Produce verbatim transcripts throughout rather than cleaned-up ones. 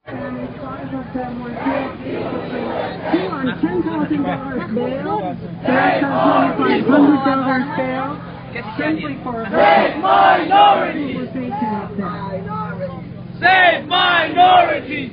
on ten thousand dollars bail, Sarah California for one hundred dollars bail, simply for Save minorities! Save minorities!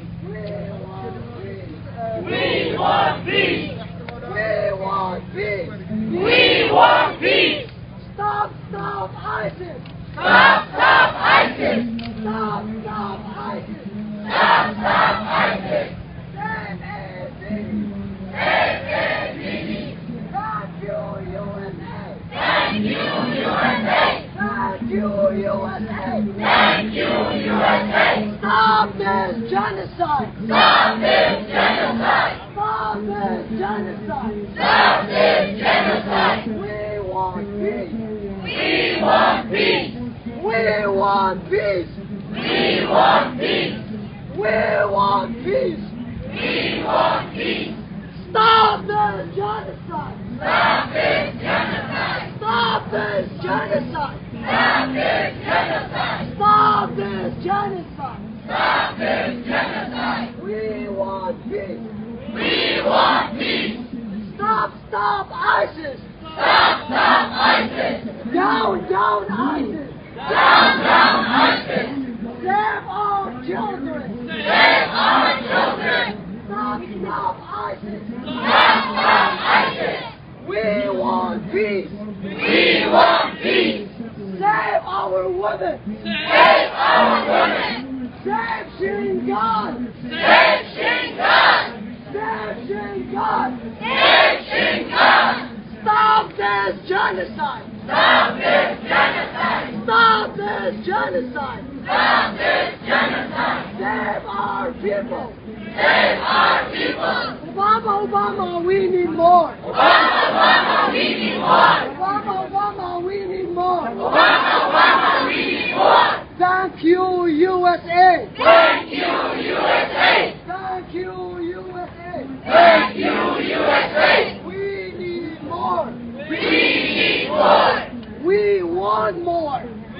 We want peace! We want peace! We want peace! Stop, stop ISIS! Stop, stop ISIS! Stop, stop ISIS! Stop, stop ISIS! Save Yazidi! Save Yazidi! Thank you, U S A! Thank you, U S A! Thank you, U S A! Thank you, U S A! Stop this genocide! Stop this genocide! Stop this genocide! Stop this genocide! We want peace! We want peace! We want peace! We want peace! We want peace! We want peace! Stop this genocide! Stop this genocide! Stop this genocide! Stop this genocide! Stop this genocide! Stop this genocide! We want peace! We want peace! Stop, stop ISIS! Stop, stop ISIS! Down, down ISIS! Down, down ISIS! Save our children! Save our children! Stop, stop ISIS! Stop, stop ISIS! We want peace! We want peace! Save our women! Save our women! Save Shingan! Save Shingan! Save Shingan! Save Shingan! Stop this genocide! Stop this genocide! Stop this genocide! Stop this genocide! Save our people! Save our people! Obama, Obama, we need more! Obama, Obama, we need more! Obama, Obama, we need more! Obama, Obama, we need more! Thank you, U S A! Thank you, U S A! Thank you, U S A! Thank you, U S A! We need more! We need more! We want more!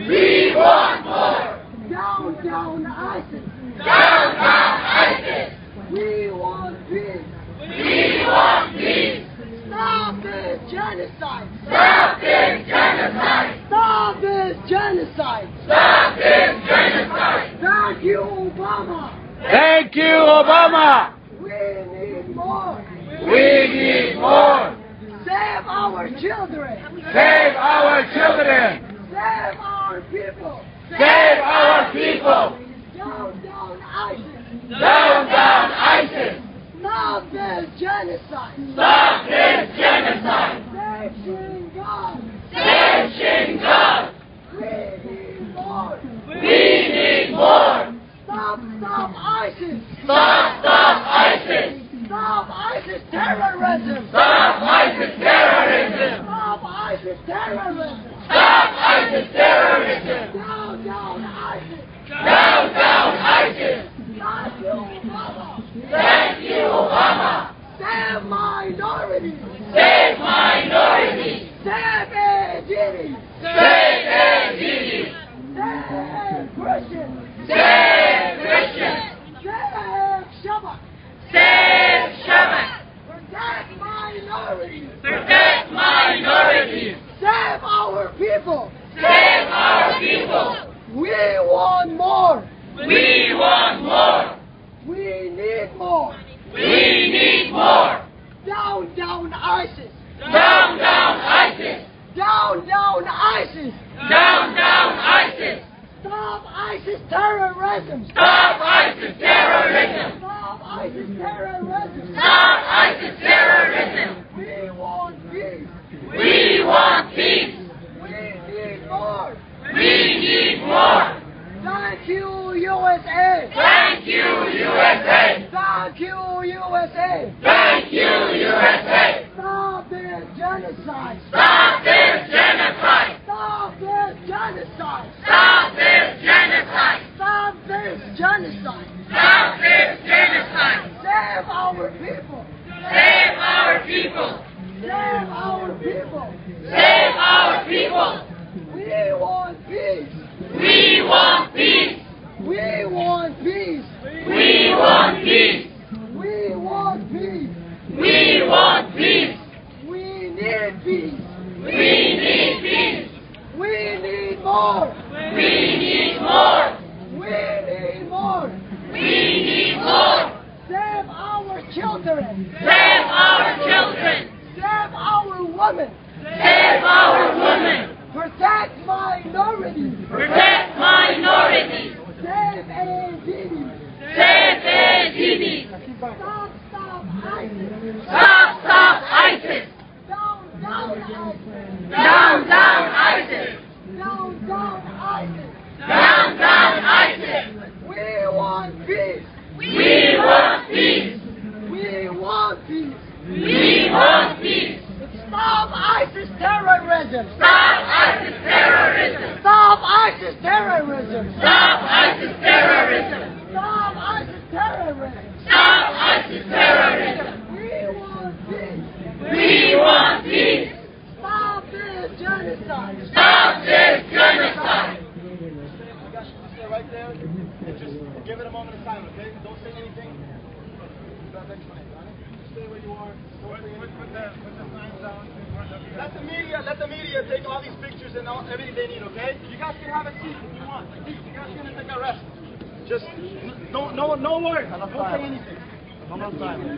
We want more! Down, down ISIS! Down, down ISIS! We want peace! We want peace! Stop this genocide! Stop this genocide! Stop this genocide! Stop this genocide! Thank you, Obama! Thank you, Obama! We need more! We need more! Save our children! Save our children! Save our people! Save our people! Down, down ISIS! Down, down ISIS! Stop this genocide! Stop this genocide! Save Shingan! Save Shingan! We need more! We need more! Stop, stop ISIS! Stop, stop ISIS! Stop ISIS terrorism! Stop ISIS terrorism! Stop ISIS terrorism! Stop ISIS terrorism! Down, down ISIS! Down, down ISIS! Thank you, Obama! Thank you, Obama! Save minorities! Save minorities! Save Yazidi! Save Yazidi! Save Christians! Save Christians! Save Shabbat! Save Shabbat! Protect minorities! Protect minorities! Save our people! Save our people! We want more! We want more! We need more! We need more! Down, down ISIS! Down, down ISIS! Down, down ISIS! Down, down ISIS! Stop ISIS terrorism! Stop ISIS terrorism! Stop ISIS terrorism! Stop ISIS terrorism! We want peace! We want peace! We need more! We need more! Thank you, U S A! Thank you, U S A! Thank you, U S A! Thank you, U S A! Stop this genocide! Stop this genocide! Stop this genocide! Stop this genocide! Stop this genocide! Stop this genocide! Save our people! Save our people! Save our people! Save our people! We want peace! We want peace! We want peace! We want children. Save our children. Save our women. Save our women. Protect minorities. Protect minorities. Save Yazidis. Save Yazidis. Stop, stop ISIS. Stop, stop ISIS. Down, down ISIS. Down, down ISIS. Down, down ISIS. Down, down ISIS. We want peace. We want peace. We want peace. We want peace. Stop ISIS terrorism. Stop ISIS terrorism. Stop ISIS terrorism. Stop ISIS terrorism. Stop ISIS terrorism. Stop ISIS terrorism. We want peace. We want peace. Stop this genocide. Stop this genocide. You guys should stay right there and just give it a moment of silence, okay? Don't say anything. Stay where you are. Don't say anything. Put the, put the signs down. Let the media, let the media take all these pictures and all, everything they need, okay? You guys can have a seat if you want. You guys can take a rest. Just don't, no, no words. Don't say anything. No more silence.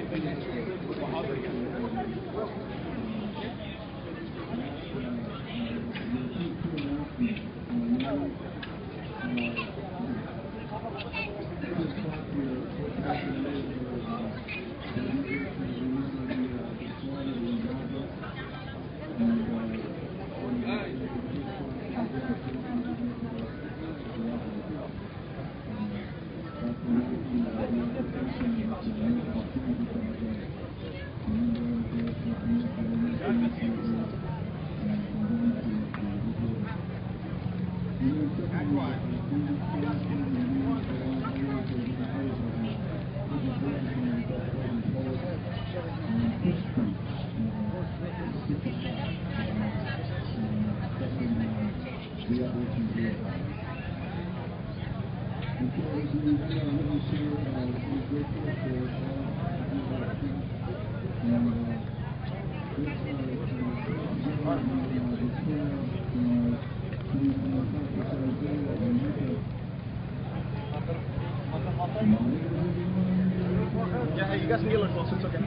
Yeah, hey, you guys can get a little closer, it's okay.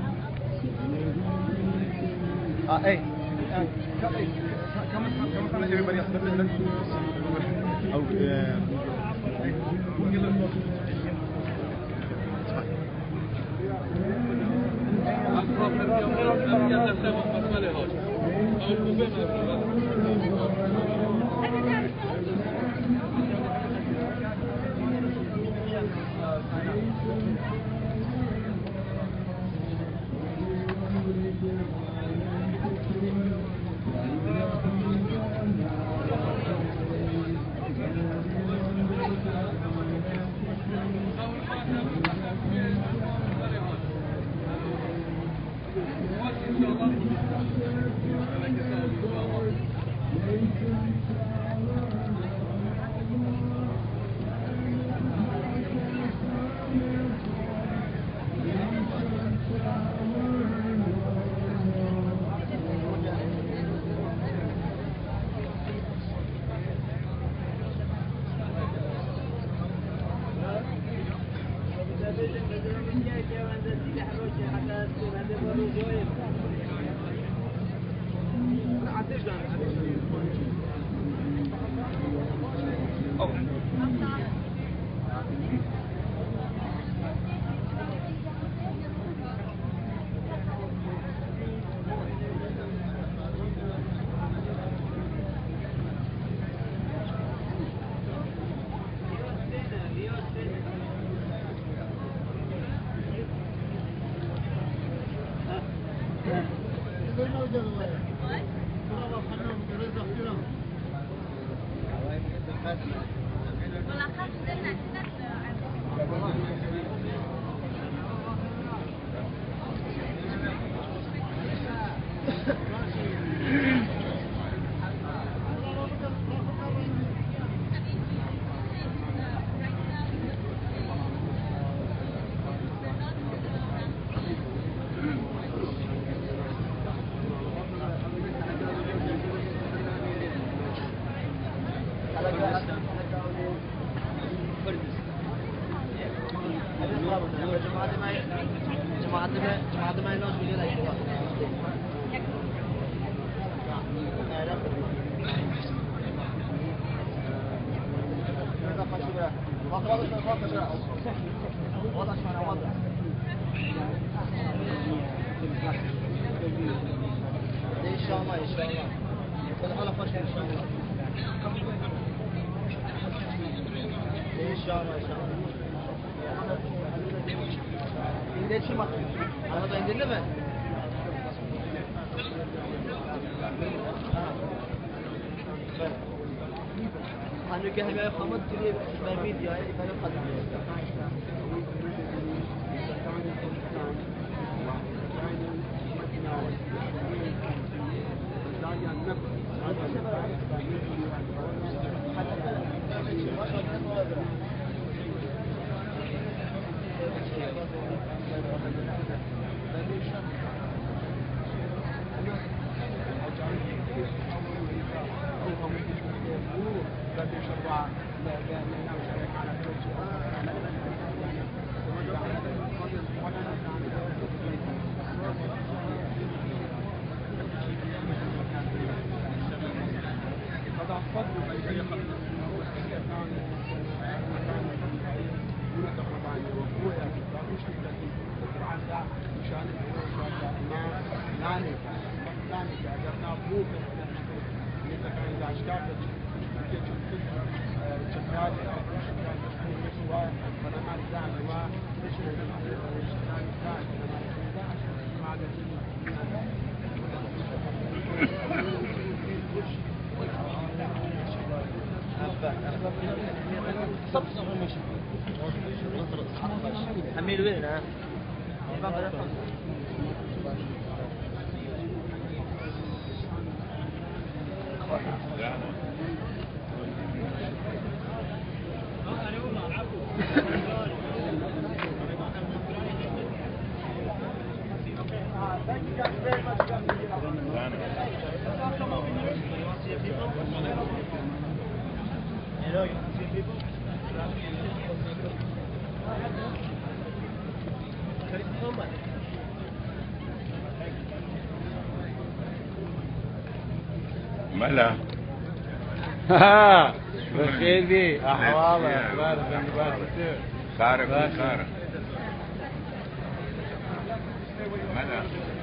Uh, hey, uh, come, hey, come, come, come in front of everybody else. Let, let, let, oh, yeah. Hey, get a little closer. It's fine. إن شاء الله إن شاء الله. على فشل إن شاء الله. إن شاء الله إن شاء الله. İndir şu bak. Arada indirdin mi? Hani ki hemen kamat diye ben videoya ifade kalıyor. حميل وين ها؟ ملا ها بخيدي احوالك اخبار بنبات خارق خارق ملا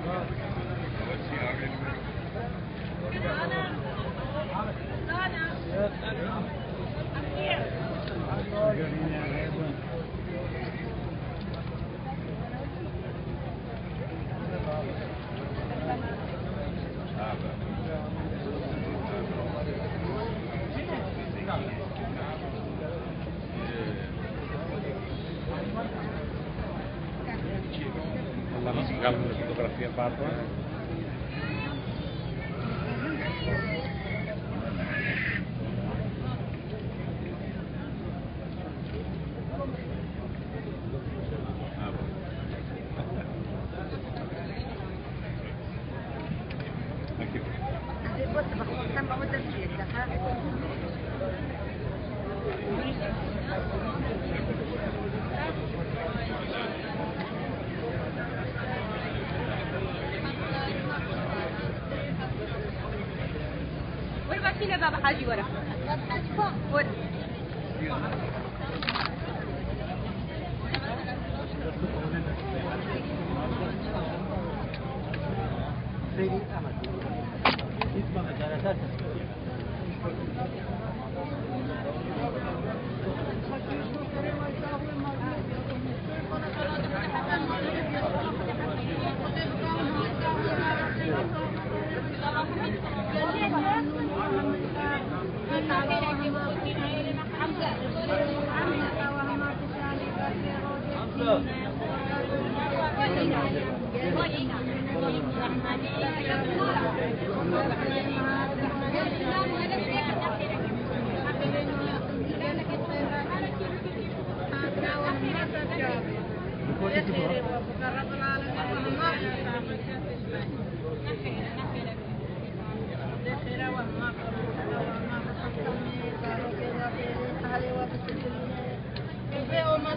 والله ما سقال من الفوتوغرافيا بعضها يا بابا حاجي ورا ورا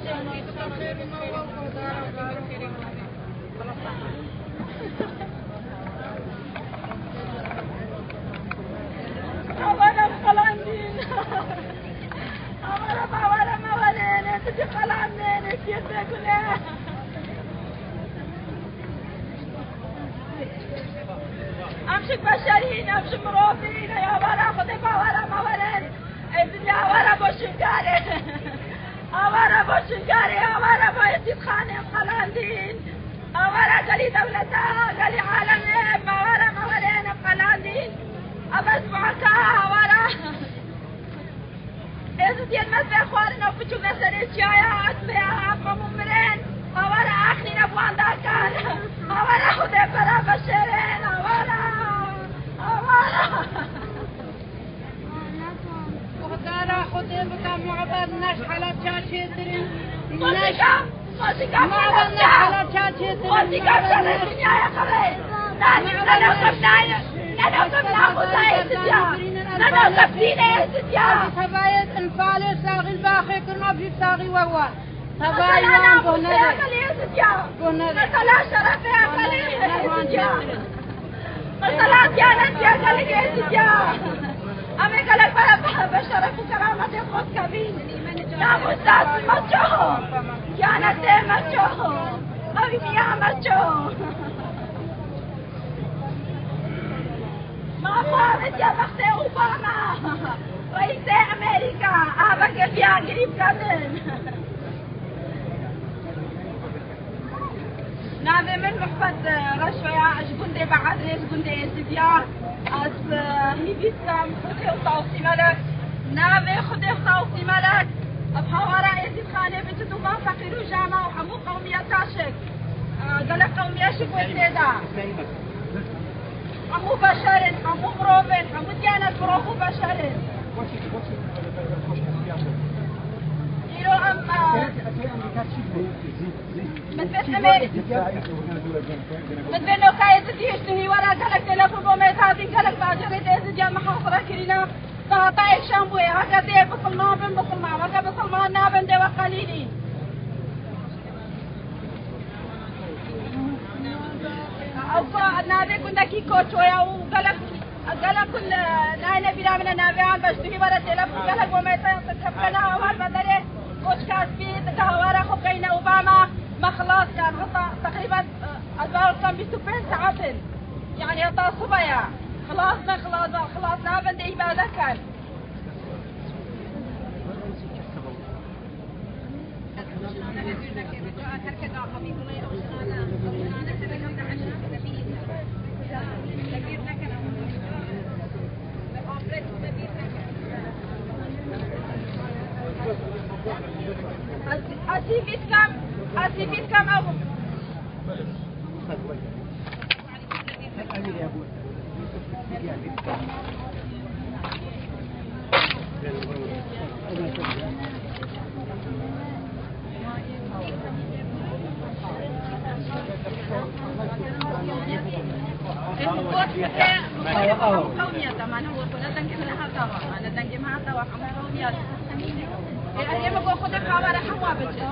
أولا قلندين أولا أولا أولا تجي قلندين كيف تقولها أمشي بشرين أمشي مروفين يا ورا خذي بورا مولين يا ورا بوشنقاري أورا بوشنقاري أورا بويتي خاني قلندين أورا قالي دولتها قالي عالمين أورا مولين قلندين أبسمعك أورا إذا دي المسبة أخوارنا وفتشو مسألة شايا أسبيها أبقى ممرين أورا أخني نبوان داكان أورا خذي برا بشرين أورا أورا وهدارا خذي بكا معبر نشحلة شاشي درين موسيقى موسيقى معبر نشحلة شاشي درين موسيقى بشرين الدنيا يا خبير نحن نوقفنا نوقفنا خذي ستيا نوقفنا ستيا تبايت انفالي ساغي الباخي كنا في ساغي وهو تبايت أنا وان أقول يا ستيا مثلا شرف يا خليل ستيا مثلا ديانة يا خليل يا ستيا أمي قالك بلا بشرف وكرامة خود كبين ناموسات مچو ديانة مچو أمي مياه مچو ما فهمت يا بخت أوباما رئيس أمريكا أبغى في قريب كذن نابي من محبت رشويا أش قندي بعد ريس قندي استديا أس هي بيسكم خذي وطاوسي ملك نابي خذي وطاوسي ملك أبها وراء يزيد خانة بتدوبا فقير وجامع وحمو قومية تاشك قالك قومية شكوى سيدا حمو بشرين حمو مروبين حمو ديانة مروبو بشرين إيرو أم من بيت أمريكا من بين نوكاية تديشتهي ولا قالك تلفون بوميتاتي قالك باجري ديزي جا محاصرة كرينا طاطايك شامبوي هكا دي بسلمان بن بسلمان هكا بسلمان نابن دي وقليلين أوكا نابي كنا كي كوتشويا وقالك قالك كل ناينا بلا من النابي عم بشتهي ولا تلفون قالك بوميتاتي تكفلنا أول بدري كوش كاسبيت كهوارا خبينا أوباما ما خلاص كان غطى تقريبا البارد كان بستوبين ساعات يعني غطى صبايا خلاص ما خلاص خلاص نابن دي إبادة كان أسيبيت كم أسيبيت كم أبو قومية طبعا هو كنا تنجم لها طبعا أنا تنجم لها طبعا قومية يعني ما بقول خذ الكاميرا حوا بتجي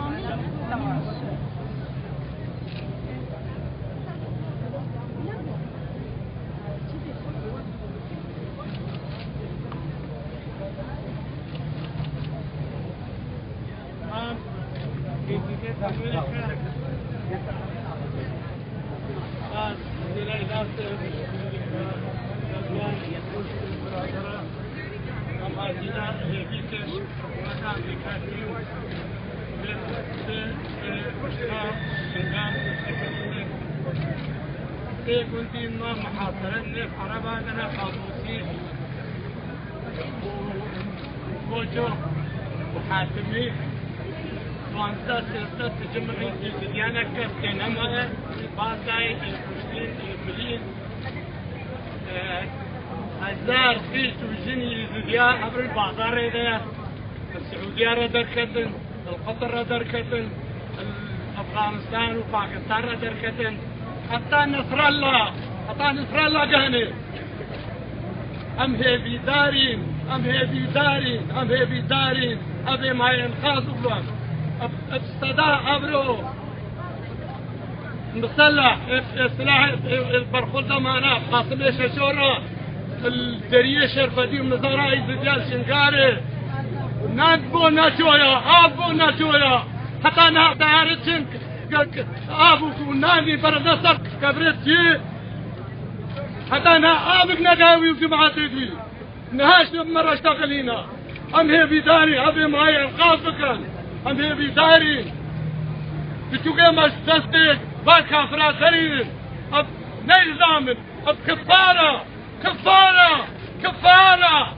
كنت إنه محاصرين حرباتنا قابوسي وكوجو وحاتمي وانسا سلسة جمعي الديانة كفتنما باساي الكشتين الملين هزار فيش وجني الزديا عبر البعضار إذا السعودية ردركتن القطر ردركتن أفغانستان وباكستان ردركتن حتى نصر الله حتى نصر الله جهني أم هي بدارين أم هي بدارين أم هي بدارين أبي ما ينخاذ الله ابتدى ابرو مسلح سلاح البرخوردة معنا قاسم ششورة الدريه شرفدي ومنظرة ايزديال شنقاري نادبو ناتويا ابو ناتويا حتى نا دارتشن ابو نادي بردسر كبرتي حتى نا ابك نداوي وجماعتي دي نهاش مرة اشتغلينا ام هي بداري ابي معي القافكا ام هي بداري بتوقع مش دستك بعد كافرات سرير اب نيزامن اب كفارة كفارة كفارة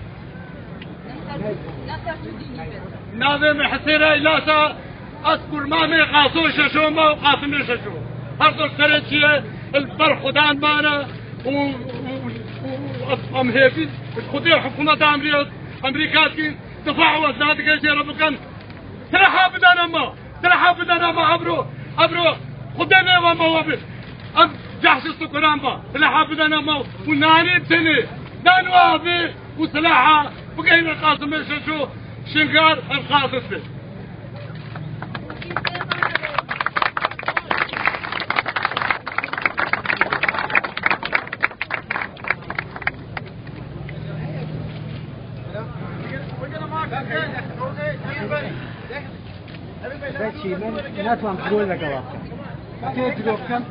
ناظم حسيرة إلاسا أذكر مامي قاسو ششو ما وقاسم ششو هرطو سرتشي البرخدان مانا و أم هيفي خدي حكومة أمريكا أمريكا دفعوا وزنات كيشي ربكن ترحى بدنا ما ترحى بدنا ما عبرو عبرو خدنا وما وبس أم جحش السكران با ترحى بدنا ما وناني بتني دانوا في وسلاحة بقينا قاسم ششو شنقار القاصص به بچی من نتوانم گل بگم. تو تو کم.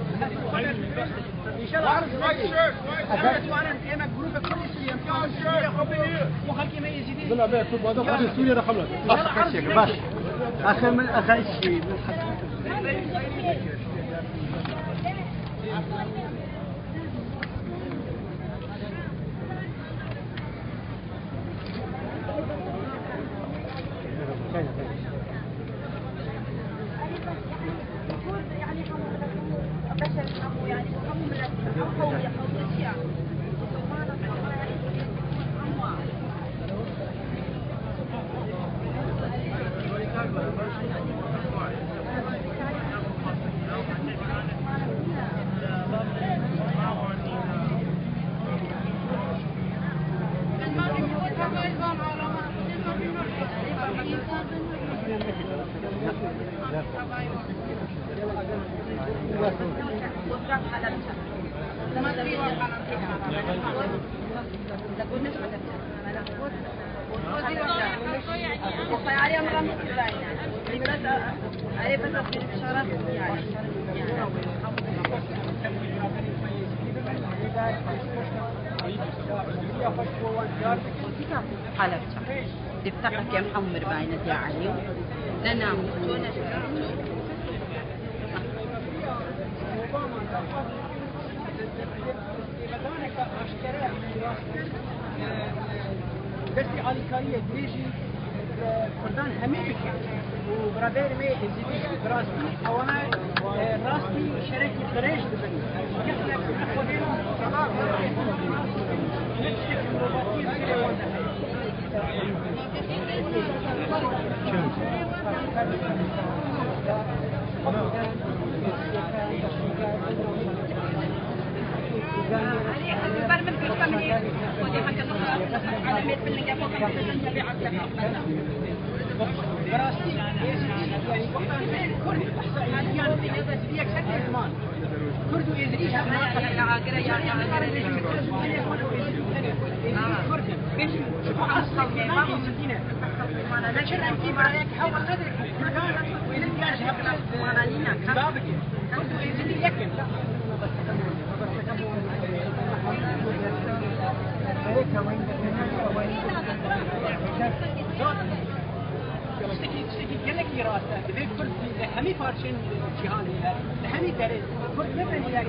بلا بلا تو بعد خود سوریه را خلاص. باش. آخر من آخر شيء. حلب تفتقك يا محمر بعينة يا علي لنا دستي على كارية تيجي فردان همي وبرادير مي زيدي راستي او انا راستي شركة قريش دبني كيف ناخذين صلاة براستي يعني وقتها كرد احصائيات في اكثر زمان كرد ويزيد يا عاقرة يا عاقرة كرد ايش اصلا ما هو مدينه لكن انت عليك حول قدرك وين يجي هبلا مالينا كبابك كرد ويزيد يكن قالك يا راسه في كل حمي فارشين جهاني حمي ترى كل مبني الى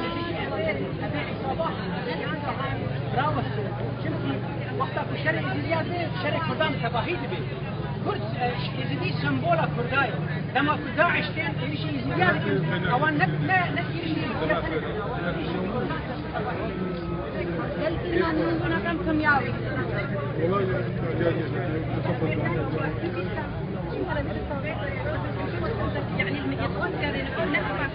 صباح براوس شمتي وقتها شرع زياده شرع كردان تباهي به كرد يزيدي سمبولا كرداي لما كردا عشتين يشي زياده او نك ما نكير قلت لنا نقول كم كم ياوي يعني الميكروفون كان يقول لك ما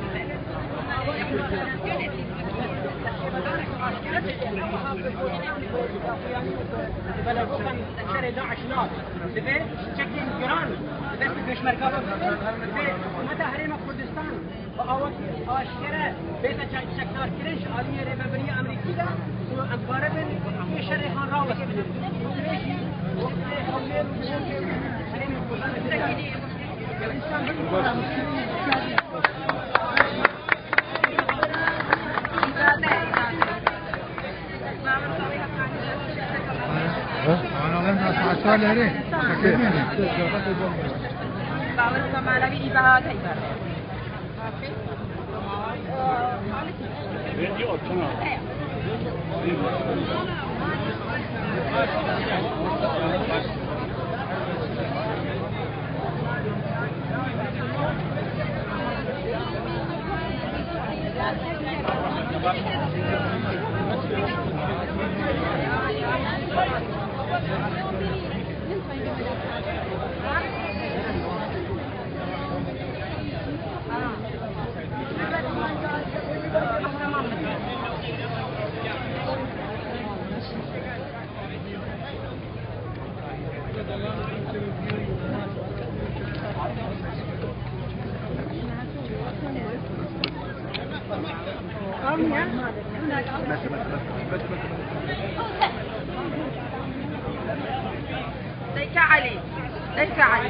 بلغوكم شرع داعش نار تبي تشكين جيران بس بشمركة متى هرم كردستان وأول أشكره بيت شكار كرنش عالية ربابرية أمريكية وأنقرة بين يشري خان راوس أنا لما أسمع ليه؟ أكيد. باور سمالا भी बात है इधर radio अच्छा ना ليك علي ليك علي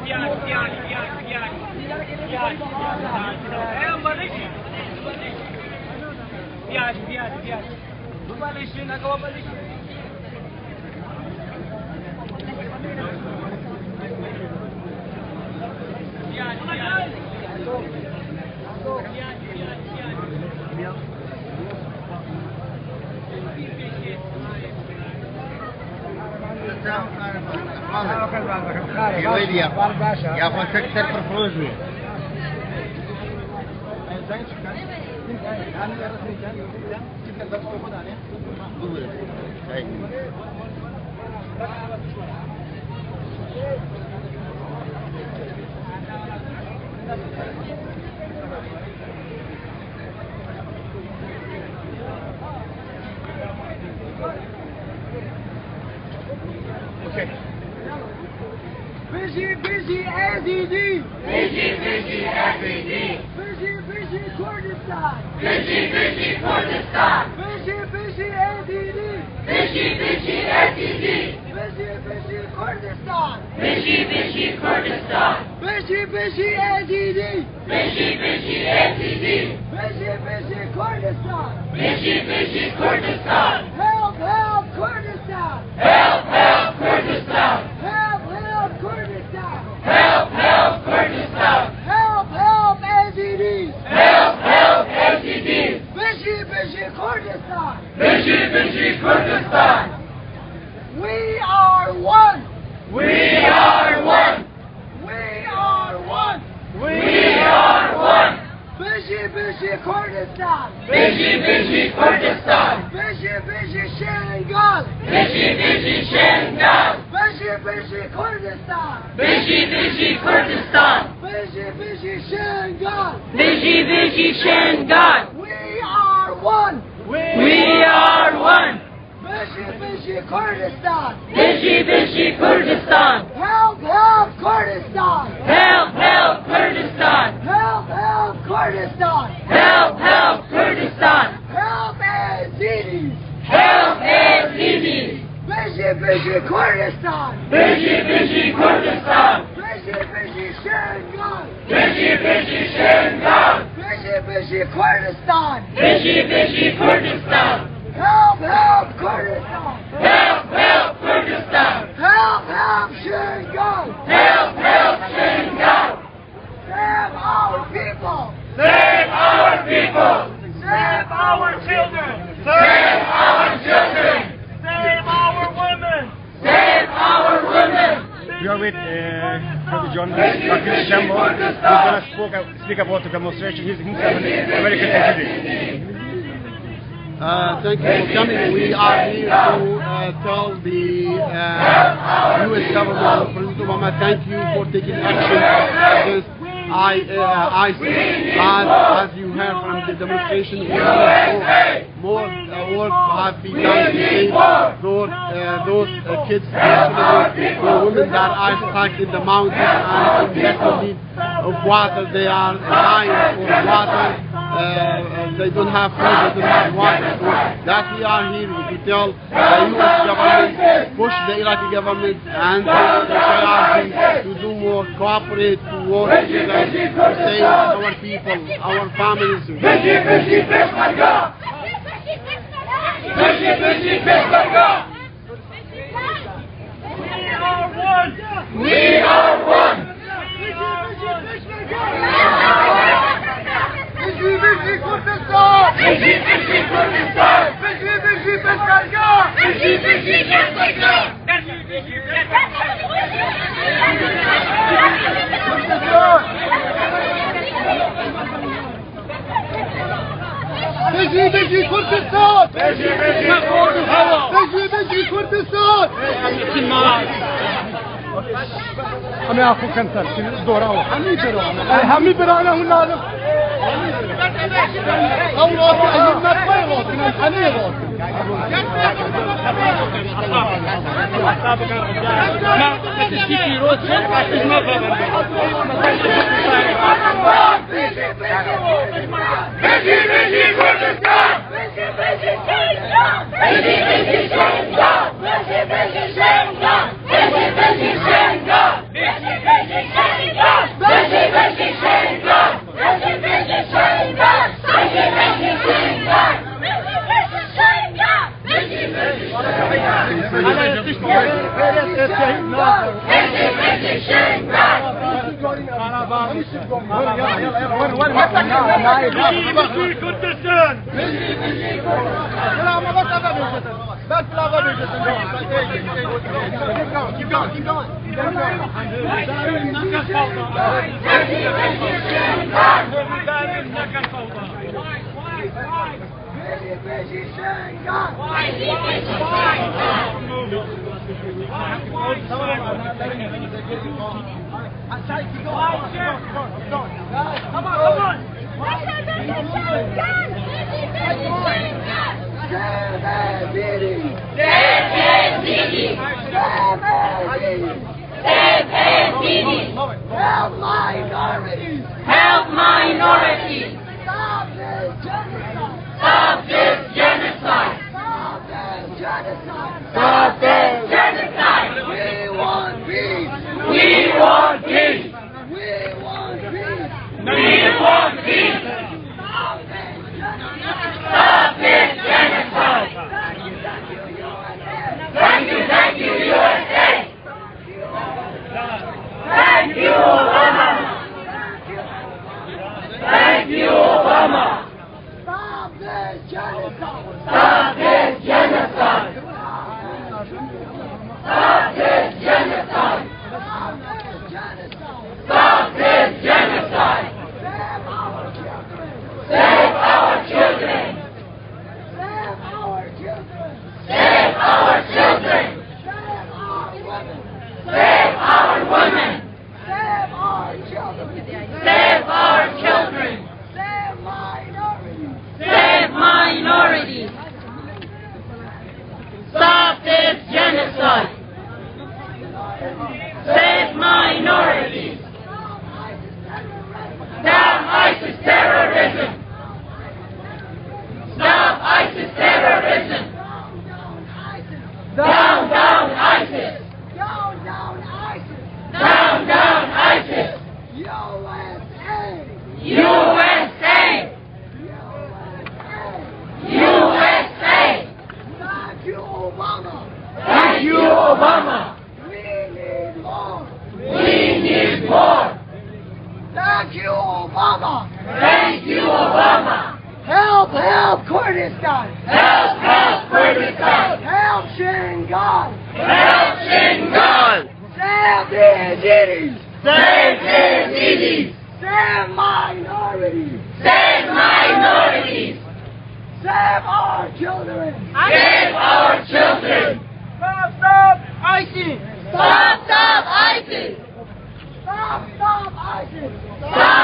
يا ويلي يا يا أخو سكتر فرفروزي Okay. Busy, busy A Z D. Busy, busy A Z D. Busy, busy Kurdistan. Busy, busy Kurdistan. Busy, busy A Z D. Busy, busy A Z D. Busy, busy Kurdistan. Busy, busy Kurdistan. Busy, busy A Z D. Busy, busy A Z D. Busy, busy Kurdistan. Busy, busy Kurdistan. Help, help Kurdistan. Help, help Kurdistan. Help, help Kurdistan. Help, help Kurdistan. Help, help A Z Ds. Help, help A Z Ds. Busy, busy Kurdistan. Busy, busy Kurdistan. We are one. We are one. We are one. We are one. Busy, busy Kurdistan. Busy, busy Kurdistan. Busy, busy Shengal. Busy, busy Shengal. Busy, busy Kurdistan. Busy, busy Kurdistan. Busy, busy Shengal. Busy, busy Shengal. We are one. We are one. Busy, busy Kurdistan. Busy, busy Kurdistan. Help, help Kurdistan. Help, help Kurdistan. Help, help Kurdistan. Help, help Kurdistan. Help Yazidis. Help Yazidis. Busy, busy Kurdistan. Busy, busy Kurdistan. Busy, busy Shengal. Busy, busy Shengal. Busy, busy Kurdistan. Busy, busy Kurdistan. Help, help Kurdistan. Help, help Kurdistan. Help, help Shengal. Help, help Shengal. Save our people. Save our people. Save our children. Save our children. Save our women. Save our women. We are with uh, Doctor John Rakesh Shambo, who's going to speak, speak about the demonstration. He's himself an American activist. Uh, thank you for coming. We are here to uh, tell the uh, U S government, President Obama, thank you for taking action against I, uh, ISIS. And as you heard from the demonstration, we have more, more uh, work have been done to save those, uh, those uh, kids, especially the women that are stuck in the mountains and in desperate need of water. They are dying for water. Uh, they don't have food, they don't have water. So that we are here to tell the U S government, push the Iraqi government and the P R G to do more, cooperate, to work together, to save our people, our families. We are one! Vigi, Vigi, Kurdistan! Vigi, Vigi, Kurdistan! Vigi, Vigi, Peshmerga! Vigi, Vigi, Peshmerga! Vigi, Vigi, Kurdistan! Vigi, Vigi, Kurdistan! Vigi, Vigi, Kurdistan! همه آخو کنتر که دورا و همی برانه همی برانه هون نالم او راتی ایو نفای راتی همی راتی ما تشتیکی روز شد اشتش ما فابن Vigi, Vigi, Kurdistan! Vigi, Vigi, Kurdistan! Vigi, Vigi, Kurdistan! Vigi, Vigi, Kurdistan! Vigi, Vigi, Kurdistan! Vigi, Vigi, Kurdistan! Vigi, Vigi, Kurdistan! Vigi, Vigi, Kurdistan! Vigi, Vigi, Kurdistan! Vigi, Vigi, Help minorities! Help minorities! Stop this genocide! Stop this genocide! Stop this genocide! Stop this genocide! We want peace! We want peace! We want peace! We want peace! Stop this genocide! Stop this genocide! Thank you, thank you, U S A! Thank you, Obama! Thank you, Obama! Stop this genocide! Stop this genocide! Stop this genocide! Stop this genocide! Save our children! Save our children! Save our children! Save our women! Save our children! Save our children! Save minorities! Save minorities! Stop this genocide! Save minorities! Stop ISIS terrorism! Stop ISIS terrorism! Down, down ISIS! Down, down ISIS! Down, down ISIS! U S A! U S A! U S A! Thank you, Obama! Thank you, Obama! We need more! We need more! Thank you, Obama! Thank you, Obama! Help, help Kurdistan! Help, help Kurdistan! Help Shingal! Help Shingal! Save the Yazidis! Save the Yazidis! Save minorities! Save minorities! Save our children! Save our children! Stop, stop ISIS! Stop, stop ISIS! Stop, stop ISIS! Stop!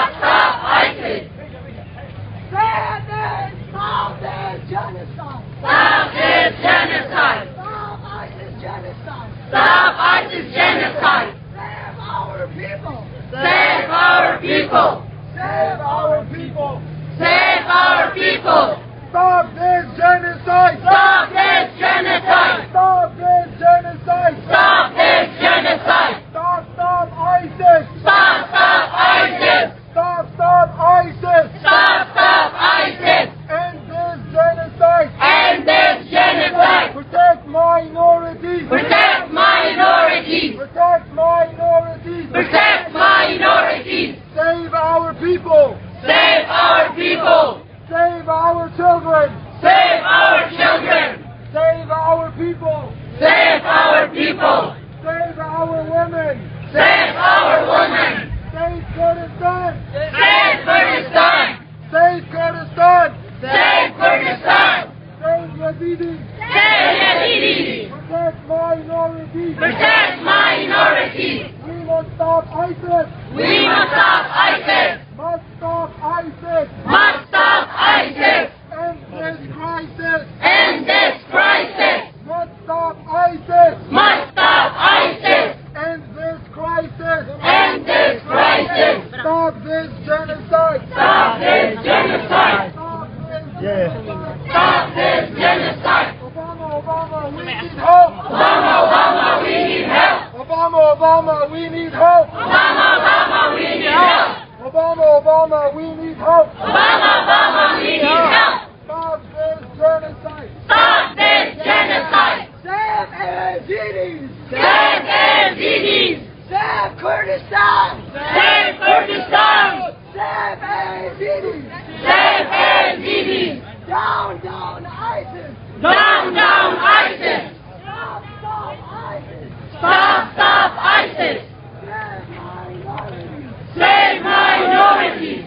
people! Save our people! Save our people! Stop this genocide! Stop this genocide! Stop this genocide! Stop this genocide! Stop, stop ISIS! Stop, stop ISIS! Stop, stop ISIS! Stop, stop ISIS! End this genocide! End this genocide! Protect minorities! Protect minorities! Protect minorities! Protect minorities! Save our people! Save our people! Save our children! Save our children! Save our people! Save our people! Save our women! Save our women! Save Kurdistan! Save Kurdistan! Save Kurdistan! Save Kurdistan! Save Yazidis! Save Yazidis! Protect minorities! Protect minorities! We must stop ISIS! We must stop ISIS! Must stop ISIS! Must stop ISIS! End this crisis! End this crisis! Must stop ISIS! Must stop ISIS! End this crisis! End this crisis! Stop this genocide! Stop this genocide! Stop this Yeah. genocide! Stop this genocide! Obama, Obama, we need help! Obama, Obama, we need help! Obama, Obama, we need help! Obama, Obama, we need help! Obama, Obama, we need help! Obama, Obama, we need help! Stop this genocide! Stop this genocide! Save Yazidis! Save Yazidis! Save Kurdistan! Save Kurdistan! Save Yazidis! Save Yazidis! Down, down ISIS! Down, down ISIS! Stop, stop ISIS! Stop, stop ISIS! Save minorities! Save minorities!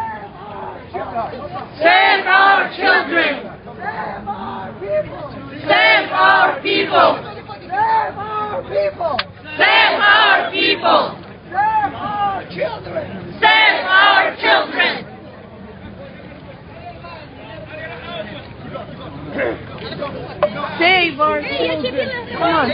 Save our children! Save our children! Save our people! Save our people! Save our people! Save our people! Save our children! Save our children! Save our children. Come on.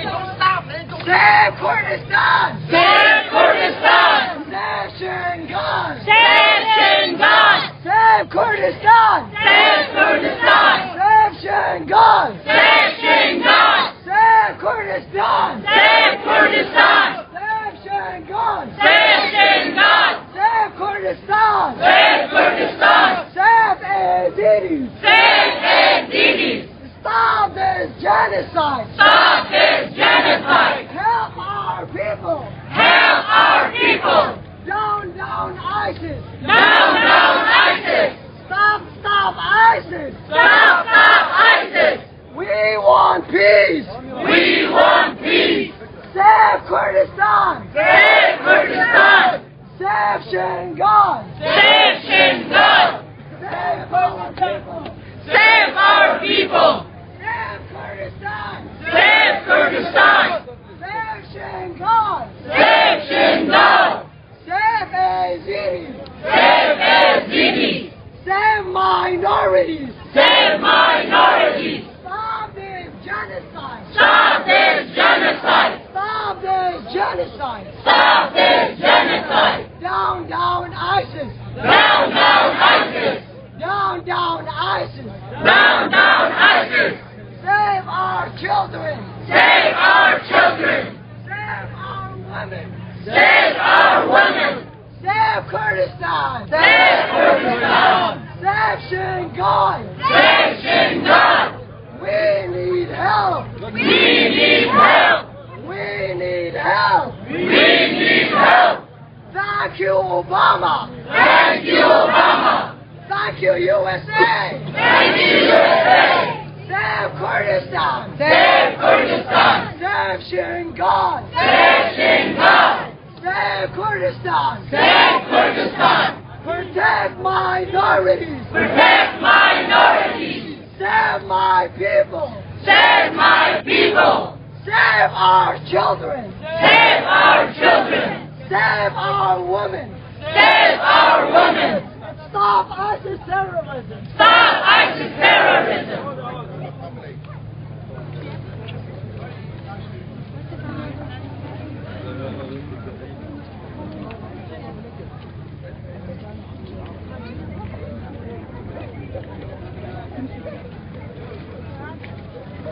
Save Kurdistan! Save Kurdistan! Save Shingan! Save Shingan! Save Kurdistan! Save Kurdistan! Save Shingan! Save Shingan! Save Kurdistan! Save Kurdistan! Save Shingan! Save Shingan! Save Kurdistan! Save Kurdistan! Save Yazidis! Save Yazidis! Stop this genocide! Stop this genocide! Help our people! Help our people! Down, down ISIS! Down, down ISIS! Stop, stop ISIS! Stop, stop ISIS! We want peace! We want peace! Save Kurdistan! Save Kurdistan! Save Shingan! Save Shingan! Save our people! Save our people! Save Kurdistan! Save Kurdistan! Save Shingan! Save Shingan! Save Yazidis! Save Yazidis! Save minorities! Save minorities! Stop this genocide! Stop this genocide! Stop this genocide! Stop this genocide! Down, down ISIS! Down, down ISIS! Down, down ISIS! Down, down ISIS! Save our children! Save our children! Save our women! Save our women! Save Kurdistan! Save Kurdistan! Save Shingan! Save Shingan! We need help! We need help! We need help! We need help! Thank you, Obama! Thank you, Obama! Thank you, U S A! Thank you, U S A! Save Kurdistan! Save Kurdistan! Save Shingan! Save Shingan! Save Kurdistan! Save Kurdistan! Protect minorities! Protect minorities! Save my people! Save my people! Save our children! Save our children! Save our women! Save our women! Stop ISIS terrorism! Stop ISIS terrorism!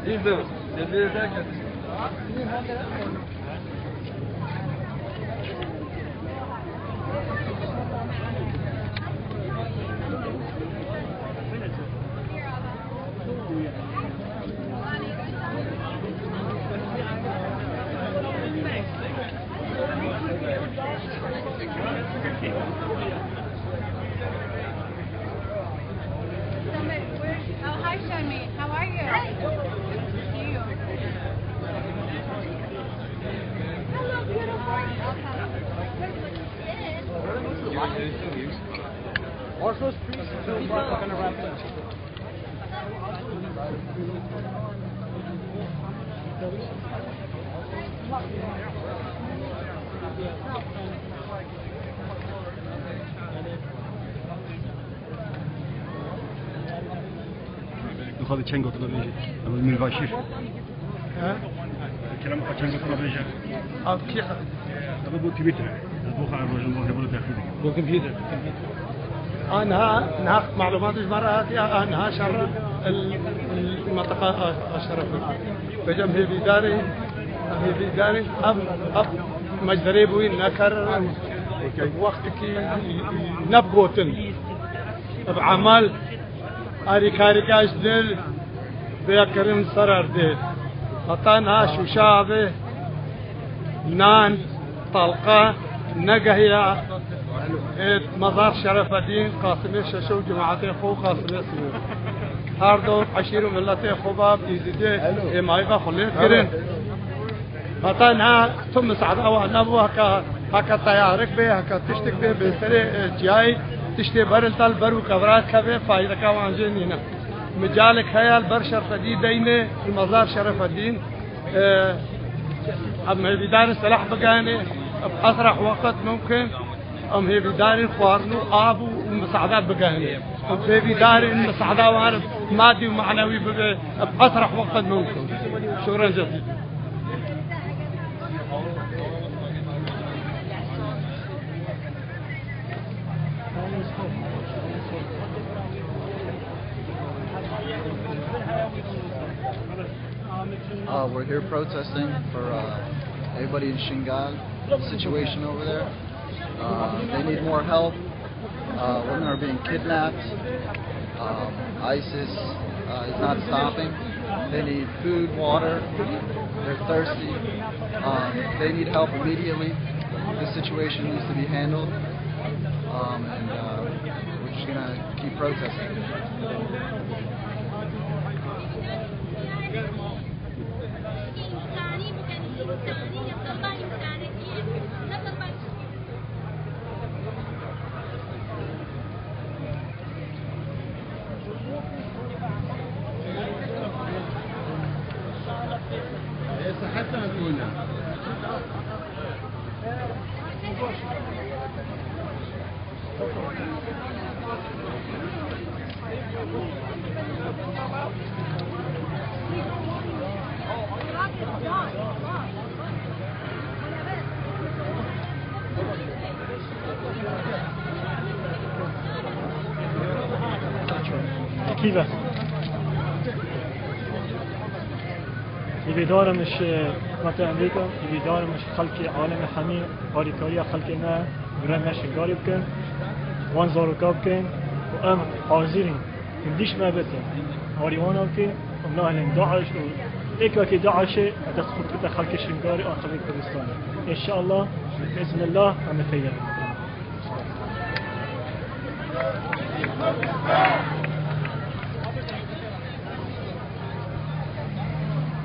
İzle. Dedi derken. Oh, hi, Shami. How are you? See you. Hello, beautiful. Wash those trees. We're gonna wrap them. دخل چنگ تو بيجي اما المباشر ها كلام چنگ تو بيجي اه كيف طب بو كمبيوتر بو خا الرجل بو بو تاخذ بو كمبيوتر انها انها معلومات مرات انها شر المنطقه الشرف بجنب هي بداري هي بداري اب اب مجدري بوين نكر وقتك نبغوتن بعمل اری کاری کاش دل بیاکرم سرر دل خطانها شوشابه نان طلقة نقهية مزار شرف الدين قاسمي ششو جماعتي خو قاسمي سمو هاردو عشير ملتي خوباب يزيدي مايغا خليت كرين خطانها ثم سعد أو نبو هكا هكا طيارك بي هكا تشتك بي بسري جاي تشتي برن تال برو كبرات كبه فايدة كوانجين هنا مجالك خيال بر شرف الدين دينه المزار شرف الدين أم هي بدار السلاح بقاني بأسرع وقت ممكن أم هي بدار الخوارنو آبو ومساعدات بقاني أم هي بدار المساعدة وعارف مادي ومعنوي بأسرع وقت ممكن شكرا جزيلا. Uh, we're here protesting for uh, everybody in Shingal, the situation over there. Uh, they need more help. Uh, women are being kidnapped. Um, ISIS uh, is not stopping. They need food, water. They're thirsty. Um, they need help immediately. This situation needs to be handled. Um, and uh, we're just going to keep protesting. حتى نكون كيف يبيدار مش قطع أمريكا يبيدار مش خلق عالم حمي هاريكاريا خلقنا برنا شجاري بكن وان زاروكا بكن وأم حاضرين كنديش ما بتن هاريوانا بكن ومناهلن داعش وإيك وكي داعش أدخل كده خلق شجاري عن طريق كردستان إن شاء الله بإذن الله عم نفيد.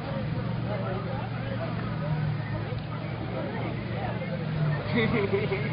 Hehehehe